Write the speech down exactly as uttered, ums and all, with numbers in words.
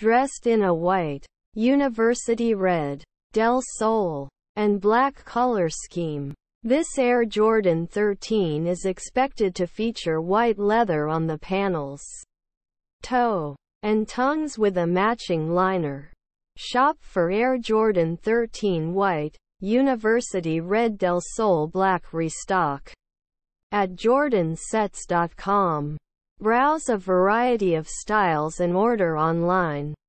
dressed in a white, University red, Del Sol, and black color scheme. This Air Jordan thirteen is expected to feature white leather on the panels, toe, and tongues with a matching liner. Shop for Air Jordan thirteen white, University red Del Sol black Restock at jordan sets dot com. Browse a variety of styles and order online.